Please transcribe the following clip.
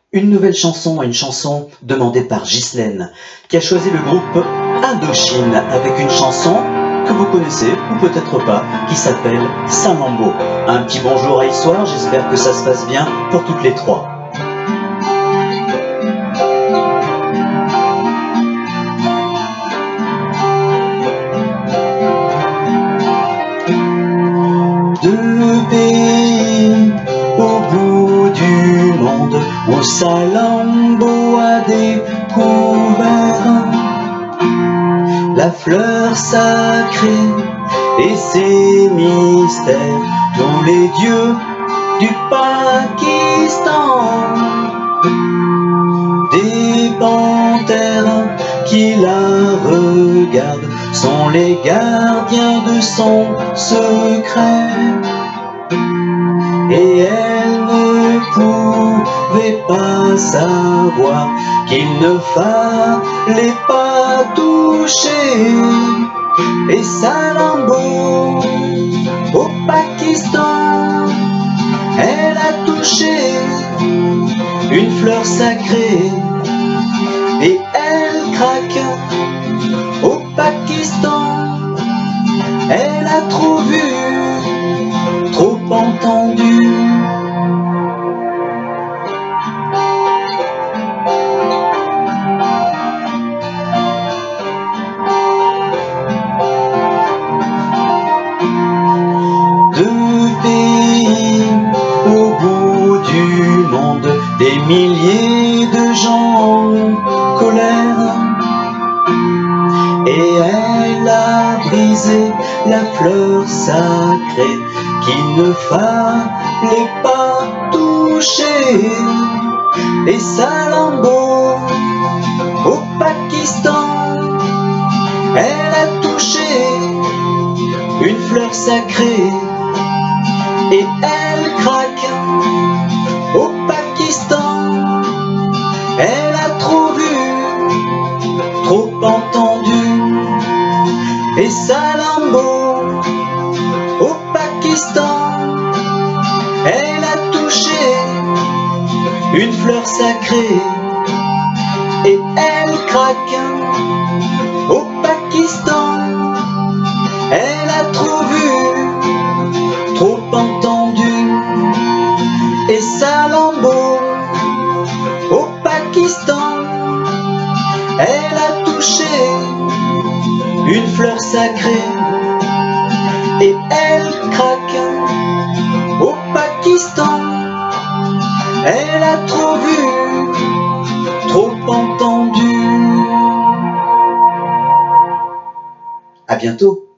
Une nouvelle chanson, une chanson demandée par Ghislaine, qui a choisi le groupe Indochine avec une chanson que vous connaissez ou peut-être pas, qui s'appelle SALOMBO. Un petit bonjour à Histoire, j'espère que ça se passe bien pour toutes les trois. Deux pays au bout du monde où SALOMBO a découvert la fleur sacrée et ses mystères, tous les dieux du Pakistan, des panthères qui la regardent sont les gardiens de son secret. Et elle ne pouvait pas savoir qu'il ne fallait pas toucher. Et SALOMBO au Pakistan, elle a touché une fleur sacrée et elle craque. Au Pakistan, elle a trop vu, trop entendu. Deux pays au bout du monde, des milliers de gens en colère. Et elle a brisé la fleur sacrée qu'il ne fallait pas toucher. Et SALOMBO au Pakistan, elle a touché une fleur sacrée et elle craque. Au Pakistan, elle a trop vu, trop entendu. Et SALOMBO au Pakistan, elle a touché une fleur sacrée et elle craque. Au Pakistan, elle a trop vu, trop entendu. Et SALOMBO au Pakistan, elle a touché une fleur sacrée et elle craque. Au Pakistan, elle a trop vu, trop entendu. À bientôt.